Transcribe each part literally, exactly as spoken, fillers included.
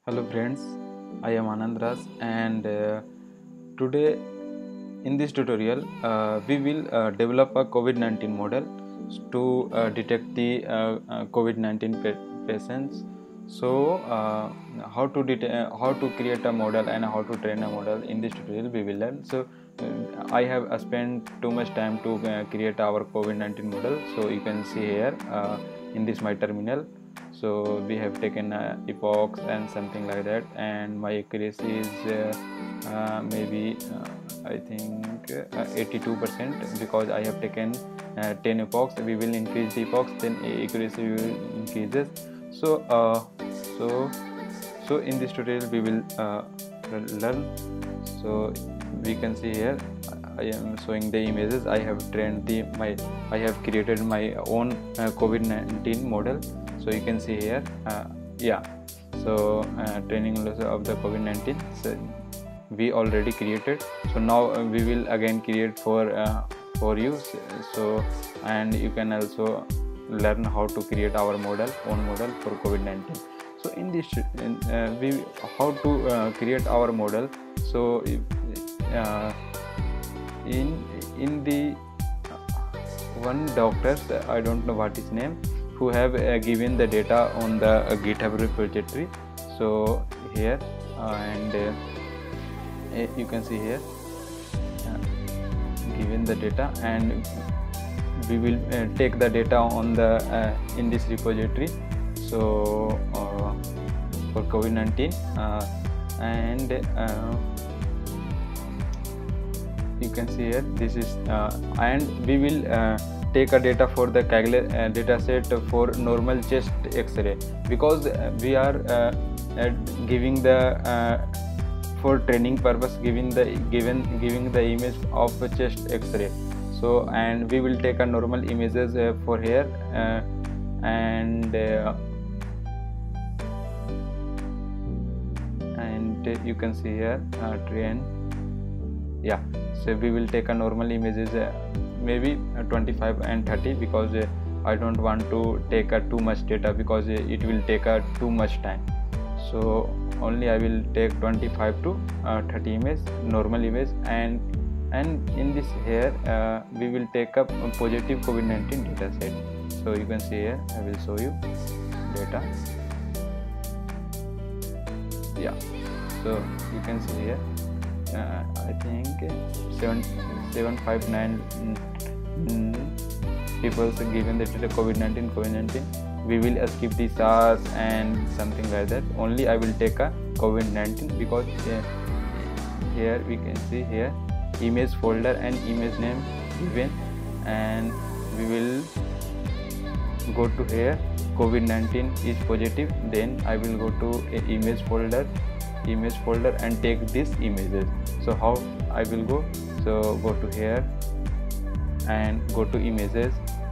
Hello friends, I am Anand Ras and uh, today in this tutorial uh, we will uh, develop a COVID nineteen model to uh, detect the uh, uh, COVID nineteen pa patients. So uh, how to uh, how to create a model and how to train a model in this tutorial we will learn. So uh, I have uh, spent too much time to uh, create our COVID nineteen model. So you can see here uh, in this my terminal. So we have taken uh, epochs and something like that, and my accuracy is uh, uh, maybe uh, I think uh, eighty-two percent because I have taken uh, ten epochs. We will increase the epochs, then accuracy will increases. So uh, so so in this tutorial we will uh, learn. So we can see here I am showing the images. I have trained the my I have created my own uh, COVID nineteen model. So you can see here uh, yeah, so uh, training of the COVID nineteen, so we already created. So now uh, we will again create for uh, for you. So and you can also learn how to create our model own model for COVID nineteen. So in this in, uh, we how to uh, create our model. So uh, in in the one doctor, I don't know what his name, who have uh, given the data on the uh, GitHub repository. So here uh, and uh, you can see here uh, given the data, and we will uh, take the data on the uh, in this repository. So uh, for COVID nineteen uh, and uh, you can see here this is uh, and we will uh, take a data for the Kaggle uh, data set for normal chest X-ray, because uh, we are uh, uh, giving the uh, for training purpose giving the given giving the image of chest X-ray. So and we will take a normal images uh, for here uh, and uh, and you can see here uh, train, yeah. So we will take a normal images uh, maybe uh, twenty-five and thirty, because uh, I don't want to take uh, too much data, because uh, it will take uh, too much time. So only I will take twenty-five to thirty image normal image, and and in this here uh, we will take up a positive COVID nineteen data set. So you can see here I will show you data, yeah. So you can see here uh, I think seven seven five nine mm, people given the data COVID nineteen COVID nineteen. We will skip the SARS and something like that. Only I will take a COVID nineteen, because uh, here we can see here image folder and image name given, and we will go to here COVID nineteen is positive. Then I will go to a image folder image folder and take these images. So how I will go? So go to here and go to images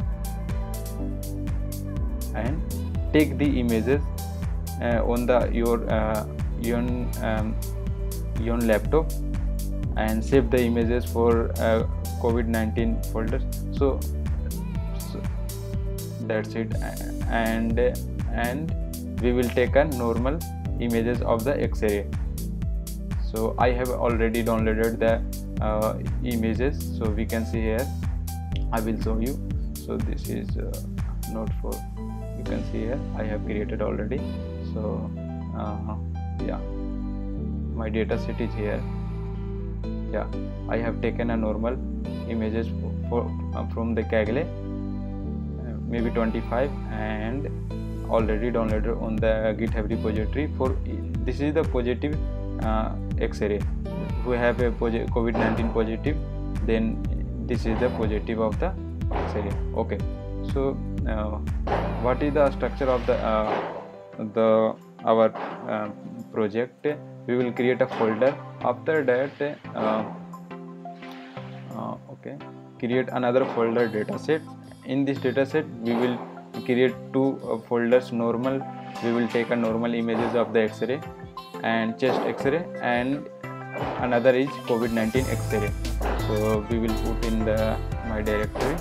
and take the images uh, on the your uh, your um, your laptop, and save the images for uh, COVID nineteen folders. So, so that's it, and and we will take a normal images of the X-ray. So I have already downloaded the uh, images. So we can see here I will show you. So this is uh, not for, you can see here I have created already. So uh, yeah, my data set is here. Yeah, I have taken a normal images for, for uh, from the Kaggle uh, maybe twenty-five, and already downloaded on the GitHub repository. For this is the positive uh, X-ray. Who have a COVID nineteen positive, then this is the positive of the X-ray. Okay. So uh, what is the structure of the uh, the our uh, project? We will create a folder. After that uh, uh, okay, create another folder dataset. In this dataset we will create two uh, folders. Normal, we will take a normal images of the X-ray and chest X-ray, and another is COVID nineteen X-ray. So we will put in the my directory,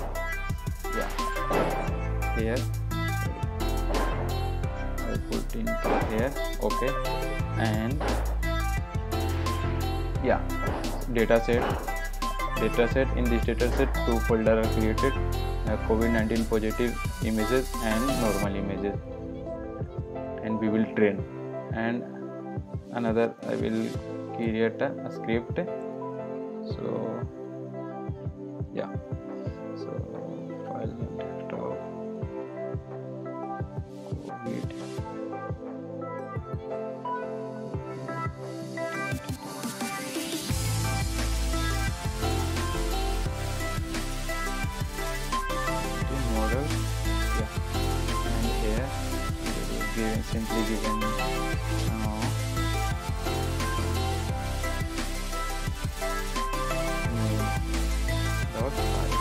yeah, here I put in here. Okay, and yeah, dataset dataset in this dataset two folders are created, uh, COVID nineteen positive images and normal images, and we will train. And another, I will create a, a script. So yeah, so file name desktop COVID. Model, yeah, and here we will give simply given uh, name dot file.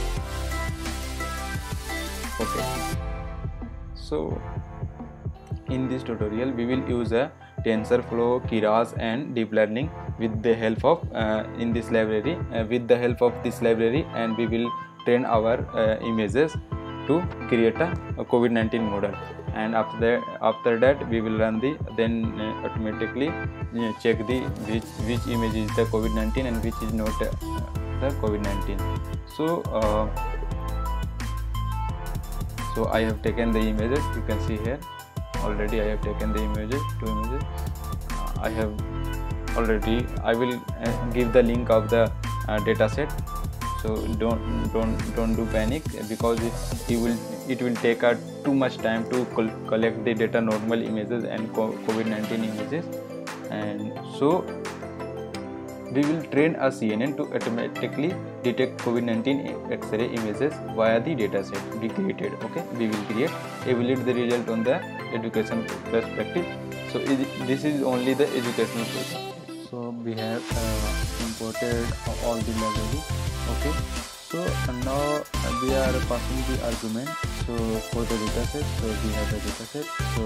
Okay, so in this tutorial we will use a TensorFlow, Keras and deep learning with the help of uh, in this library uh, with the help of this library, and we will train our uh, images to create a, a COVID nineteen model. And after that after that we will run the then uh, automatically uh, check the which which image is the COVID nineteen and which is not uh, the COVID nineteen. So uh, so I have taken the images, you can see here already I have taken the images, two images. uh, I have already, I will uh, give the link of the uh, data set. So don't don't don't do panic, because it, it will it will take uh, too much time to col collect the data, normal images and COVID nineteen images. And so we will train a C N N to automatically detect COVID nineteen X-ray images via the dataset we created. Okay, we will create, evaluate the result on the education perspective. So it, this is only the educational perspective. So we have uh, imported all the library. Okay, so now uh, we are passing the argument. So for the dataset, so we have the dataset. So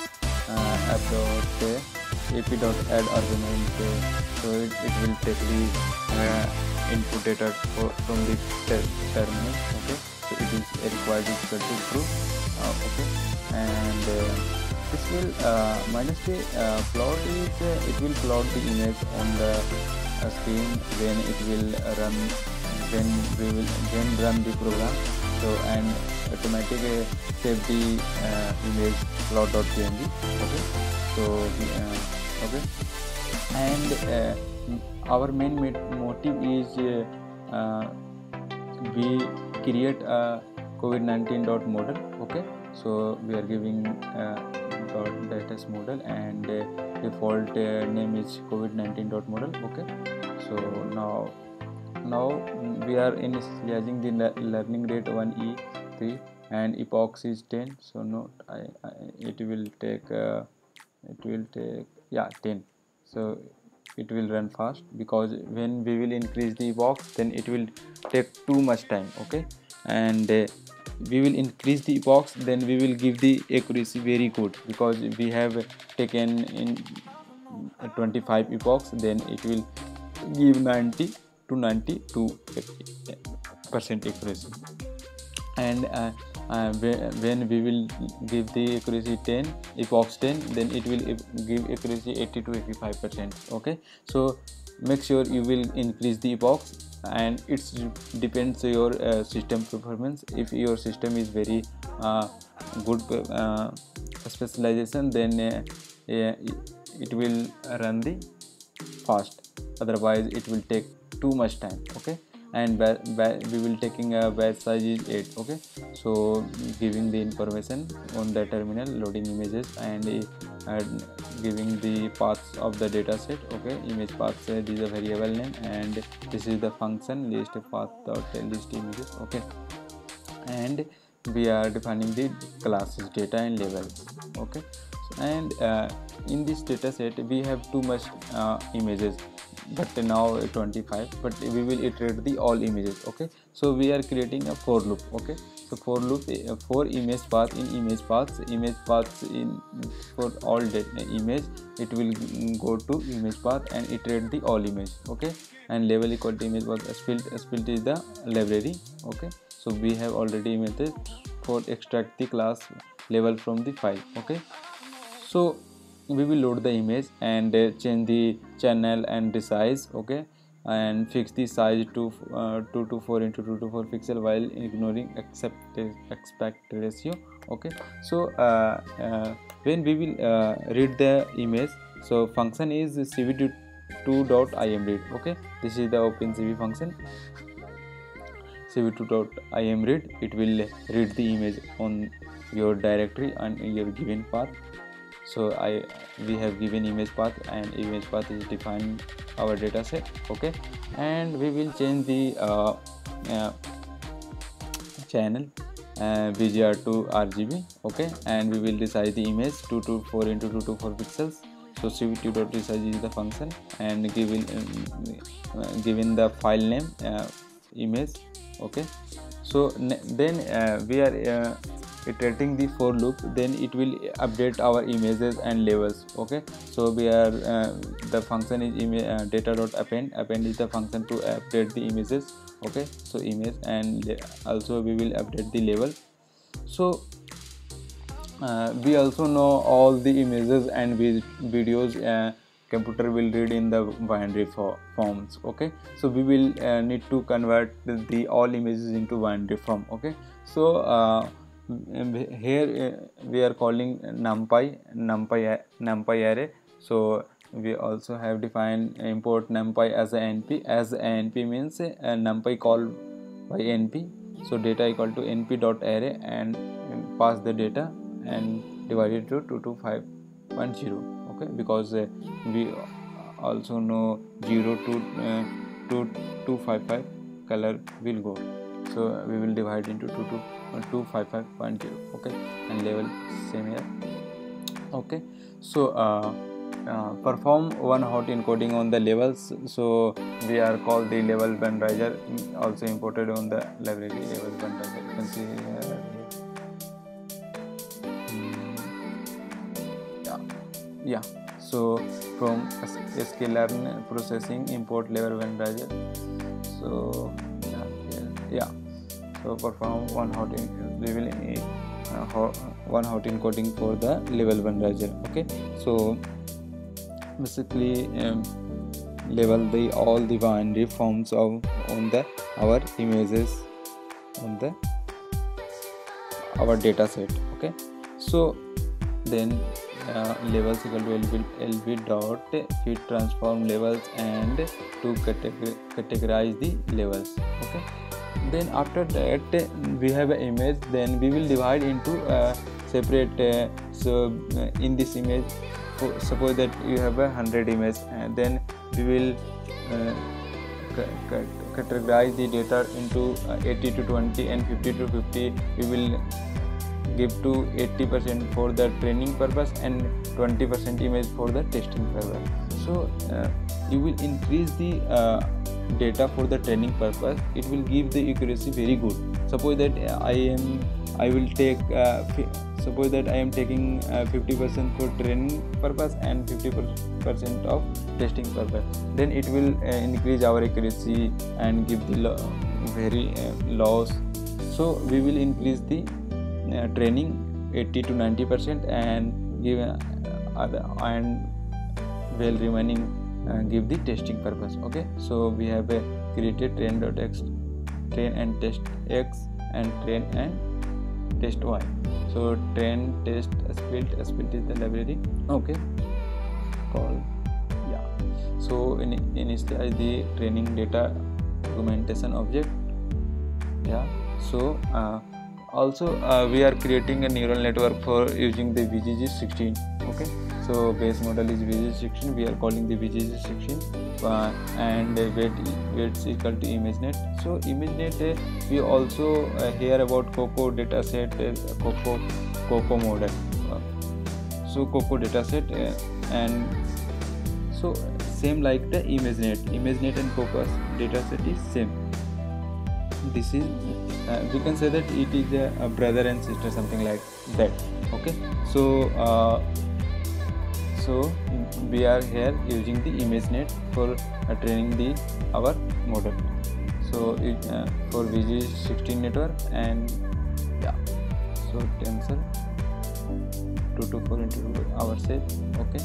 uh, app dot ap.add argument, uh, so it, it will take the uh, input data for, from the ter terminal. Okay, so it is required equal to true. Uh, okay, and uh, this will uh, minus the uh, plot is uh, it will plot the image on the uh, screen when it will run when we will then run the program. So and automatically save the uh, image plot.png. Okay, so uh, okay, and uh, our main motive is uh, uh, we create a COVID nineteen dot model. Okay, so we are giving uh, dot datas model, and uh, default uh, name is COVID nineteen dot model. Okay, so now now we are initializing the le learning rate one E three and epochs is ten. So no, I, I it will take uh, it will take yeah ten. So it will run fast, because when we will increase the epochs, then it will take too much time. Okay, and uh, we will increase the epochs, then we will give the accuracy very good, because we have taken in twenty-five epochs, then it will give ninety to ninety-two percent accuracy. And uh, uh, when we will give the accuracy ten epochs ten, then it will give accuracy eighty to eighty-five percent. Okay, so make sure you will increase the epochs, and it depends your uh, system performance. If your system is very uh, good uh, specialization, then uh, it will run the fast, otherwise it will take too much time. Okay, and we will taking a batch size is eight. Okay, so giving the information on the terminal, loading images, and uh, giving the paths of the data set. Okay, image paths, uh, this is a variable name, and this is the function list path dot list images. Okay, and we are defining the classes, data and labels. Okay, so, and uh, in this data set we have too much uh, images, but now twenty-five, but we will iterate the all images. Okay, so we are creating a for loop. Okay, so for loop uh, for image path in image paths image paths in for all data image, it will go to image path and iterate the all image. Okay, and label equal to image path. Split split is the library. Okay, so we have already methods for extract the class label from the file. Okay, so we will load the image and uh, change the channel and the size, okay, and fix the size to uh, two to four into two to four pixel while ignoring accept aspect ratio, okay. So uh, uh, when we will uh, read the image, so function is c v two dot imread, okay. This is the OpenCV function, c v two dot imread. It will read the image on your directory and your given path. So I we have given image path, and image path is defined our data set, okay. And we will change the uh, uh, channel uh, V G R to R G B, okay, and we will resize the image two to four into two to four pixels. So c v two dot resize is the function, and given uh, given the file name uh, image, okay. So then uh, we are uh, iterating the for loop, then it will update our images and labels, okay. So we are uh, the function is image uh, data dot append. Append is the function to update the images, okay. So image, and also we will update the label. So uh, we also know all the images and videos uh, computer will read in the binary for forms, okay. So we will uh, need to convert the all images into binary form, okay. So uh, here uh, we are calling numpy numpy numpy array. So we also have defined import numpy as a np, as a np means a numpy call by np. So data equal to np dot array, and, and pass the data and divide it to two to five point zero, okay, because uh, we also know zero to uh, to two fifty-five color will go. So we will divide into two to two fifty-five point zero, okay, and level same here, okay. So uh, uh, perform one hot encoding on the levels. So we are called the level bandraiser, also imported on the library level bandraiser. You can see here. yeah yeah so from sklearn processing import level bandraiser. So yeah yeah, yeah. So perform one hot in, we will uh, hot, one hot encoding for the level bandraiser, okay. So basically um, level the all the binary forms of on the our images on the our data set, okay. So then uh, levels equal to lb, lb dot fit transform levels and to categor categorize the levels, okay. Then after that we have an image, then we will divide into uh, separate uh, so uh, in this image, suppose that you have a hundred image, and then we will uh, categorize the data into uh, eighty to twenty and fifty to fifty. We will give to eighty percent for the training purpose and twenty percent image for the testing purpose. So uh, you will increase the uh, data for the training purpose. It will give the accuracy very good. Suppose that I am I will take uh, suppose that I am taking uh, fifty percent for training purpose and fifty percent of testing purpose, then it will uh, increase our accuracy and give the lo very uh, loss. So we will increase the uh, training eighty to ninety percent and give uh, other and well remaining Uh, give the testing purpose, okay. So we have uh, created train.x, train and test x, and train and test y. So train, test, split, split is the library, okay, called yeah. So in initialize the training data documentation object, yeah. So uh, also uh, we are creating a neural network for using the V G G sixteen, okay. So base model is V G G sixteen, we are calling the V G G sixteen, uh, and uh, weight weight is equal to ImageNet. So ImageNet uh, we also uh, hear about COCO dataset, uh, COCO COCO model. Uh, so COCO dataset uh, and so same like the ImageNet. ImageNet and COCO dataset is same. This is uh, we can say that it is a, a brother and sister, something like that, okay. So uh, so we are here using the ImageNet for uh, training the our model. So it uh, for V G sixteen network, and yeah, so tensor two to four into our shape. Okay,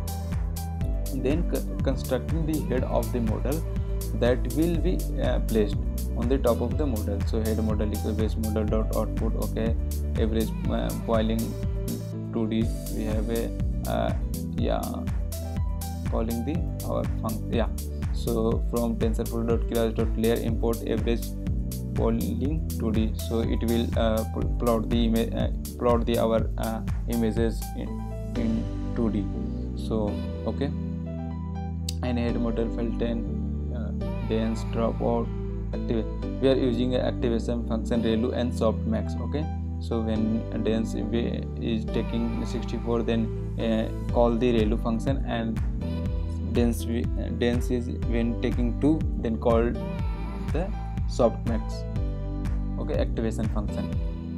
then constructing the head of the model that will be uh, placed on the top of the model. So head model equal base model dot output. Okay, average uh, boiling two D, we have a uh, yeah calling the our function. Yeah, so from TensorFlow dot keras dot layer import average boiling two D, so it will uh, plot the image uh, plot the our uh, images in, in two D. So okay, and head model file ten uh, dense dropout active, we are using a activation function relu and softmax. Okay, so when dense is taking sixty-four, then uh, call the relu function, and dense dense is when taking two, then call the softmax. Okay, activation function.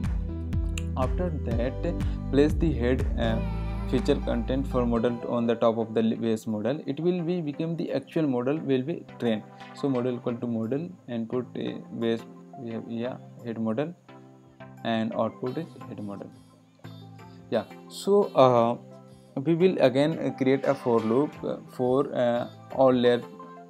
After that, place the head uh, feature content for model on the top of the base model. It will be become the actual model will be trained. So model equal to model, input a base, we have yeah head model, and output is head model. Yeah, so uh, we will again create a for loop for uh, all layer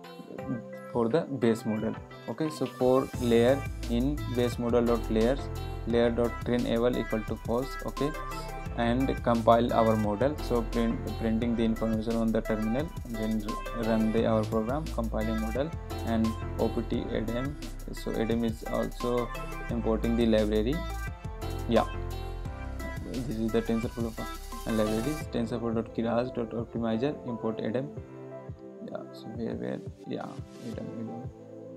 for the base model. Okay, so for layer in base model dot layers layer dot trainable equal to false. Okay, and compile our model. So print printing the information on the terminal, then run the our program, compiling model, and opt edm. So edm is also importing the library. Yeah, this is the TensorFlow and libraries, TensorFlow dot keras dot optimizer, import edm. Yeah, so where where yeah edm edm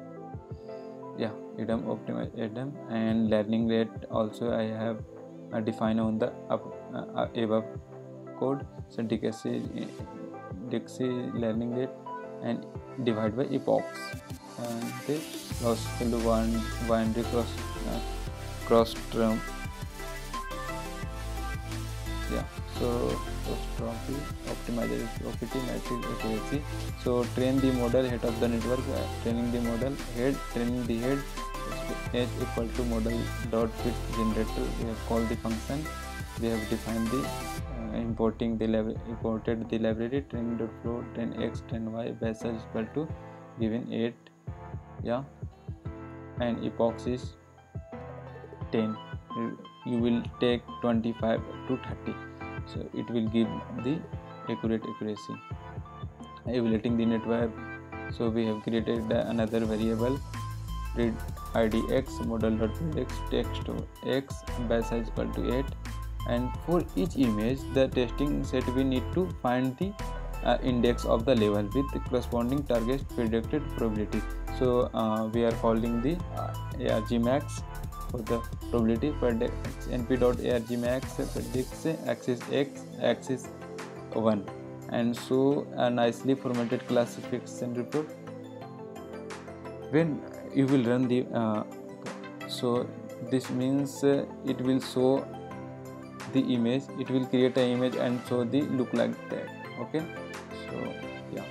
yeah edm optimize edm, and learning rate also I have uh, defined on the up, uh, above code. So dixie dixie learning rate and divide by epochs, and this cross one binary cross uh, cross term. Yeah, so trophy optimizer is opt matrix accuracy. So train the model head of the network, uh, training the model head, training the head, h equal to model dot fit generator. We have called the function, we have defined the uh, importing the imported the library, training dot flow ten x ten y base is equal to given eight. Yeah, and epochs is ten. You will take twenty-five to thirty, so it will give the accurate accuracy. Evaluating the network, so we have created another variable, read id x model dot x text x base size equal to eight, and for each image the testing set we need to find the uh, index of the level with the corresponding target predicted probability. So uh, we are calling the uh, argmax for the probability predicts np.argmax predicts axis x axis one, and so a nicely formatted classification report. When you will run the uh, so this means uh, it will show the image, it will create an image and show the look like that. Okay, so yeah,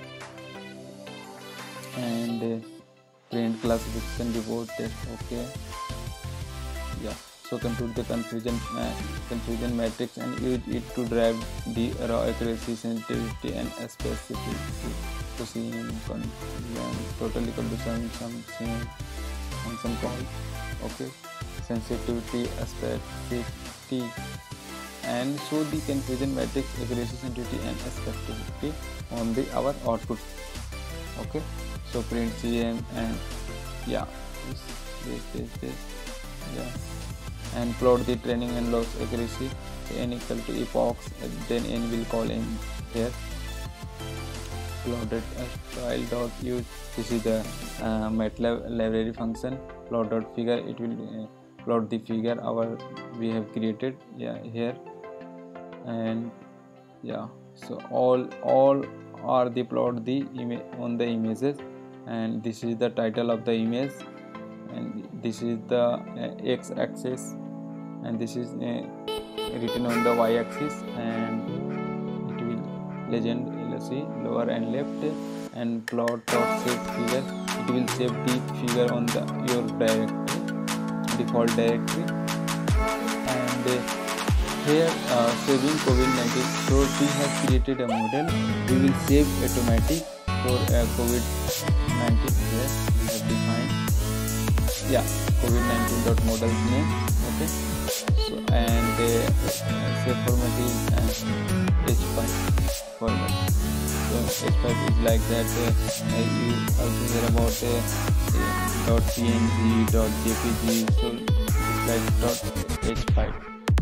and uh, print classification report test. Okay, yeah, so compute the confusion uh, confusion matrix and use it to drive the raw accuracy, sensitivity, and specificity. So see confusion total equal to some some function call. Okay, sensitivity, specificity, and show the confusion matrix, accuracy, sensitivity, and specificity on the our output. Okay, so print cm and yeah this this this, this. Yeah, and plot the training and loss accuracy. So n equal to epochs, and then n will call in here. Plotted style dot use, this is the uh, MATLAB library function. Plot dot figure, it will uh, plot the figure our we have created. Yeah, here, and yeah, so all all are the plot the image on the images, and this is the title of the image, and this is the uh, x-axis, and this is uh, written on the y-axis, and it will legend see lower and left, and plot dot save figure, it will save the figure on the your directory, default directory, and uh, here uh, saving COVID nineteen. So we have created a model. We will save automatic for uh, COVID nineteen. Here we have defined, yeah, COVID nineteen dot model name. Okay. So and uh, save format is uh, H five format. So H five is like that. Uh, you also hear about uh, dot png, dot jpg. So it's like dot H five.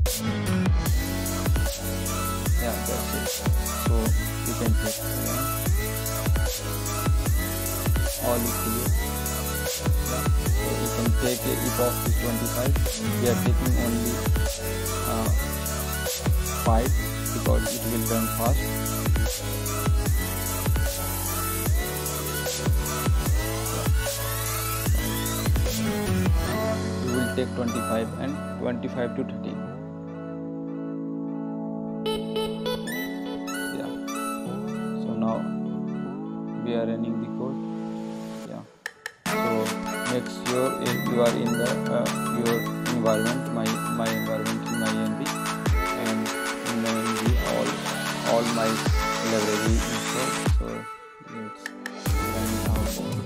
Yeah, that's it. So you can check. Yeah. All is clear. Yeah. So you can take a epoch is twenty-five. We are taking only uh, five because it will run fast. We will take twenty-five and twenty-five to thirty. Yeah. So now we are running the code. Yeah. So make sure if you are in the uh, your environment, my my environment in my env, and in my env all all my library installed. So let's run our code.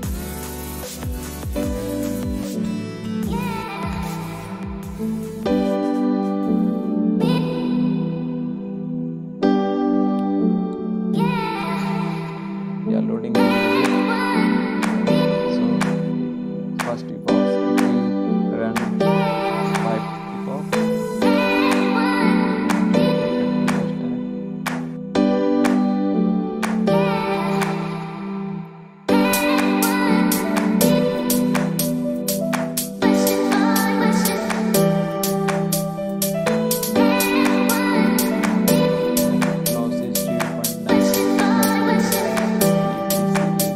Yeah, loading the images. So first epoch it will run five epoch. Now says three point nine.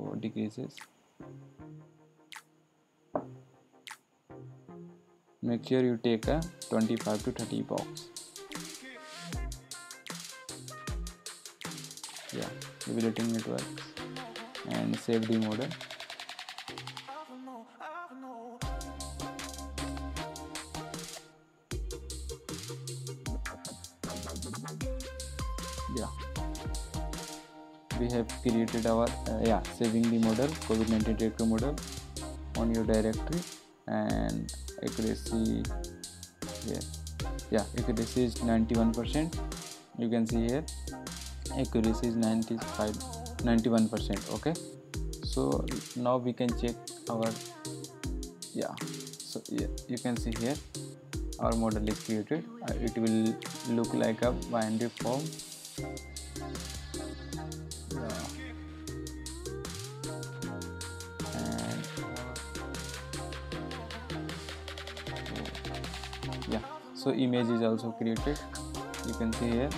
so decreases. Make sure you take a twenty-five to thirty epochs. Yeah, evaluating it works. And save the model. Yeah, we have created our uh, yeah saving the model, COVID nineteen detector model on your directory, and accuracy here. Yeah, accuracy is ninety-one percent. You can see here accuracy is ninety-five ninety-one percent. Okay, so now we can check our yeah so yeah, you can see here our model is created. Uh, it will look like a binary form. Yeah. And uh, yeah, so image is also created. You can see here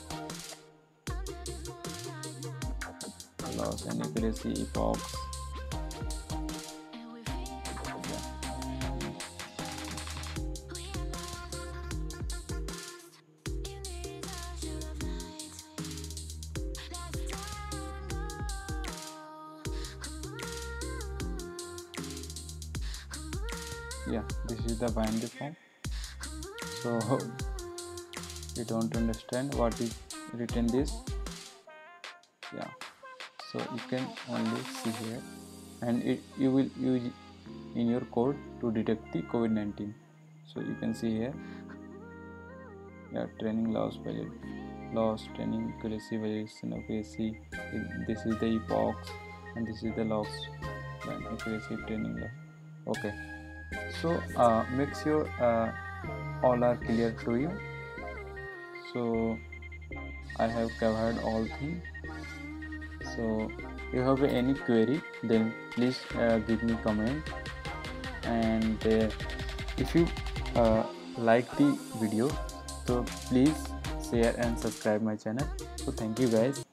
loss and accuracy epochs. Yeah, this is the binary form. So you don't understand what is written this. Yeah, so you can only see here, and it you will use in your code to detect the COVID nineteen. So you can see here, yeah, training loss value, loss training accuracy variation accuracy. This is the epochs, and this is the loss and accuracy training loss. Okay, so uh, make sure uh, all are clear to you. So I have covered all things. So if you have any query, then please uh, give me comment, and uh, if you uh, like the video, so please share and subscribe my channel. So thank you guys.